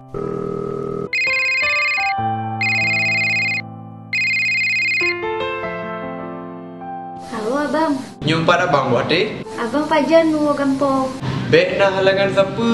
Halo abang. Nyumpat abang buat deh. Abang pajan nu gampong. Bek nah halangan siapa?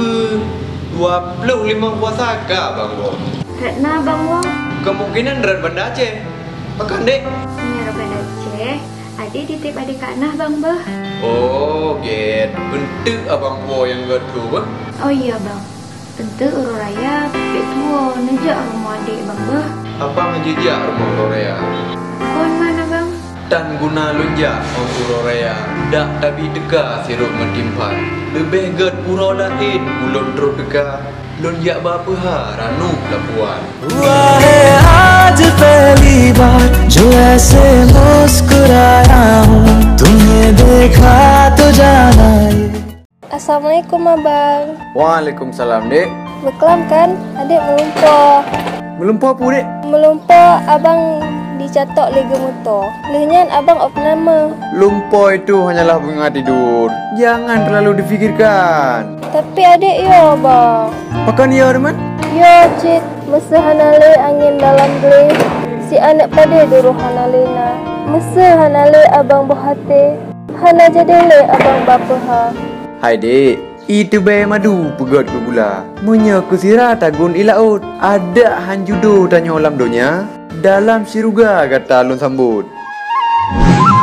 25 puasa ke abang buat? Retna abang wong. Kemungkinan red benda Aceh. Makan dek. Nyara pada Aceh. Adik titip adik Kak Nah bang bah. Oh, get. Bentuk abang buat yang gitu bah. Oh iya bang. Tentu urut raya pek tua nejak rumah adik bang bah. Abang jejak rumah Rorea. Kon mana bang? Dan guna lunjak orang Rorea. Dak tapi deka sirup mentimpan. Lebih get pura dahin ulun terus deka. Lunjak bapa ha ranu lapuan. हुआ है आज पहली बार जो ऐसे मुस्कुराया हूँ तुम्हें देखा तो जाना ये. Assalamualaikum abang. Waalaikumsalam dek. Berkelam kan? Adik melumpur. Melumpur apa dek? Melumpur abang dicatok lega motor. Lehnyan abang op nama. Lumpur itu hanyalah bunga tidur. Jangan terlalu difikirkan. Tapi adik yo abang. Makan ya teman? Yo cik. Masa hanale angin dalam geli. Si anak pada duruh hanale na. Masa hanale abang berhati. Hana jadile abang bapa ha. Hai dek, itu bayi madu pegot ke gula. Munya kusira tagun ilaut. Ada hanjudo tanya olam donya. Dalam siruga kata alun sambut.